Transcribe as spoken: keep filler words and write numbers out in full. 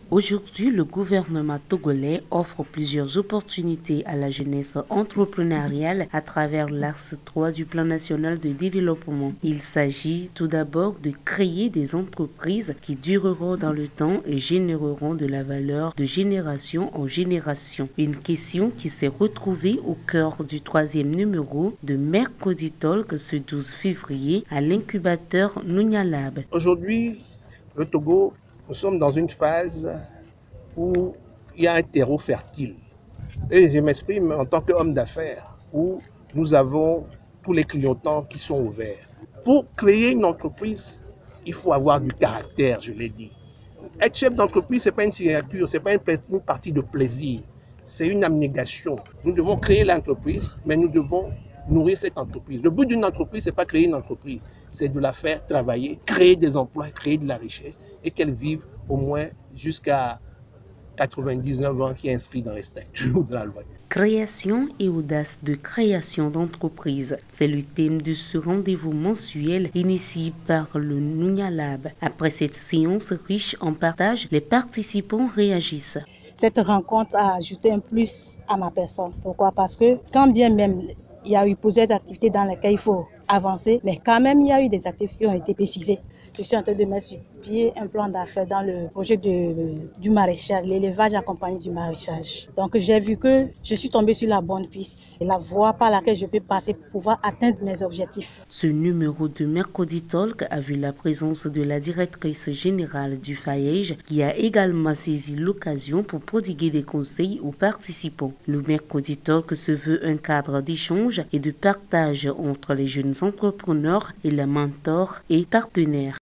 Aujourd'hui, le gouvernement togolais offre plusieurs opportunités à la jeunesse entrepreneuriale à travers l'axe trois du plan national de développement. Il s'agit tout d'abord de créer des entreprises qui dureront dans le temps et généreront de la valeur de génération en génération. Une question qui s'est retrouvée au cœur du troisième numéro de Mercredi Talk ce douze février à l'incubateur Nunyalab. Aujourd'hui, le Togo, nous sommes dans une phase où il y a un terreau fertile. Et je m'exprime en tant qu'homme d'affaires, où nous avons tous les clignotants qui sont ouverts. Pour créer une entreprise, il faut avoir du caractère, je l'ai dit. Être chef d'entreprise, ce n'est pas une signature, ce n'est pas une partie de plaisir, c'est une abnégation. Nous devons créer l'entreprise, mais nous devons nourrir cette entreprise. Le but d'une entreprise, ce n'est pas créer une entreprise, c'est de la faire travailler, créer des emplois, créer de la richesse et qu'elle vive au moins jusqu'à quatre-vingt-dix-neuf ans qui est inscrit dans les statuts de la loi. Création et audace de création d'entreprise, c'est le thème de ce rendez-vous mensuel initié par le Nunyalab. Après cette séance riche en partage, les participants réagissent. Cette rencontre a ajouté un plus à ma personne. Pourquoi? Parce que quand bien même il y a eu plusieurs activités dans lesquelles il faut avancer, mais quand même il y a eu des activités qui ont été précisées. Je suis en train de mettre sur pied un plan d'affaires dans le projet de, du maraîchage, l'élevage accompagné du maraîchage. Donc j'ai vu que je suis tombée sur la bonne piste, la voie par laquelle je peux passer pour pouvoir atteindre mes objectifs. Ce numéro de Mercredi Talk a vu la présence de la directrice générale du F A E G qui a également saisi l'occasion pour prodiguer des conseils aux participants. Le Mercredi Talk se veut un cadre d'échange et de partage entre les jeunes entrepreneurs et les mentors et partenaires.